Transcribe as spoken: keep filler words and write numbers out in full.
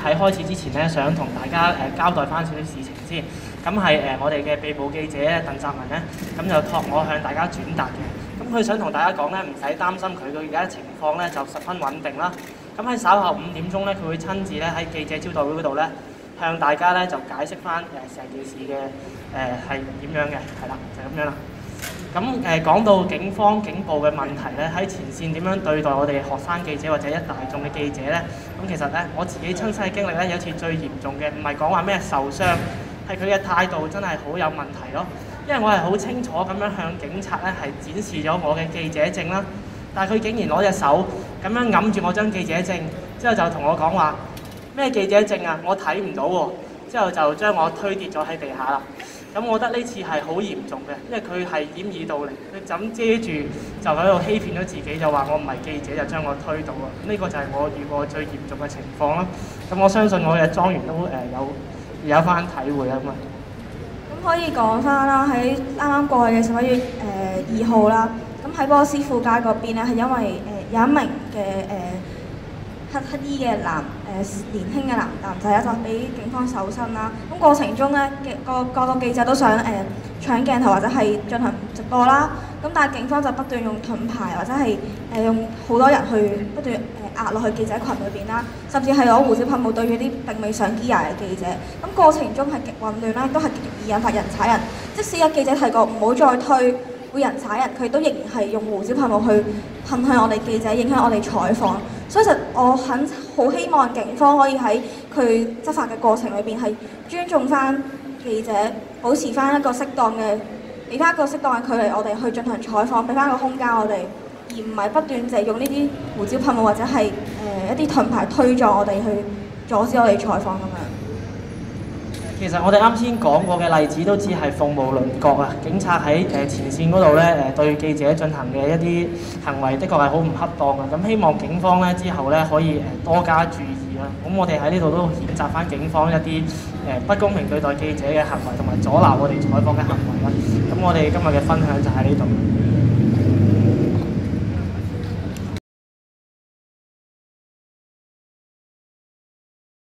喺開始之前咧，想同大家誒、呃、交代翻少少事情先。咁係誒我哋嘅被捕記者鄧澤文咧，咁就託我向大家轉達嘅。咁佢想同大家講咧，唔使擔心佢嘅而家情況咧就十分穩定啦。咁喺稍後五點鐘咧，佢會親自咧喺記者招待會嗰度咧，向大家咧就解釋翻誒成件事嘅誒係點樣嘅，係啦，就咁樣啦。咁誒講到警方警暴嘅問題咧，喺前線點樣對待我哋學生記者或者一大眾嘅記者咧？咁其實咧，我自己親身嘅經歷咧，有一次最嚴重嘅，唔係講話咩受傷，係佢嘅態度真係好有問題咯。因為我係好清楚咁樣向警察咧係展示咗我嘅記者證啦，但係佢竟然攞隻手咁樣揞住我張記者證，之後就同我講話咩記者證啊，我睇唔到喎，之後就將我推跌咗喺地下啦。咁我覺得呢次係好嚴重嘅，因為佢係掩耳盜鈴，佢就咁遮住就喺度欺騙咗自己，就話我唔係記者，就將我推倒啊！呢、這個就係我遇過最嚴重嘅情況啦。咁我相信我嘅莊員都誒、呃、有有翻體會啊嘛。 咁可以講翻啦，喺啱啱過去嘅十一月誒二號啦，咁喺波斯富街嗰邊咧，係因為誒、呃、有一名嘅誒。呃黑黑衣嘅男誒、呃、年輕嘅男男仔咧就俾警方搜身啦。咁過程中咧，個個個記者都想誒、呃、搶鏡頭或者係進行直播啦。咁但係警方就不斷用盾牌或者係誒、呃、用好多人去不斷誒、呃、壓落去記者群裏邊啦，甚至係攞胡椒噴霧對住啲並未上機牙嘅記者。咁過程中係極混亂啦，都係極易引發人踩人。即使有記者提過唔好再推，會人踩人，佢都仍然係用胡椒噴霧去噴向我哋記者，影響我哋採訪。所以其實我很好希望警方可以喺佢執法嘅過程裏邊係尊重翻記者，保持翻一個適當嘅，俾翻一個適當嘅距離，我哋去進行採訪，俾翻個空間我哋，而唔係不斷就係用呢啲胡椒噴霧或者係誒、呃、一啲盾牌推撞我哋去阻止我哋採訪咁樣。 其實我哋啱先講過嘅例子都只係鳳毛麟角啊！警察喺誒前線嗰度咧誒對記者進行嘅一啲行為，的確係好唔恰當啊！咁希望警方咧之後咧可以誒多加注意啦。咁我哋喺呢度都譴責翻警方一啲誒不公平對待記者嘅行為，同埋阻撓我哋採訪嘅行為啦。咁我哋今日嘅分享就喺呢度。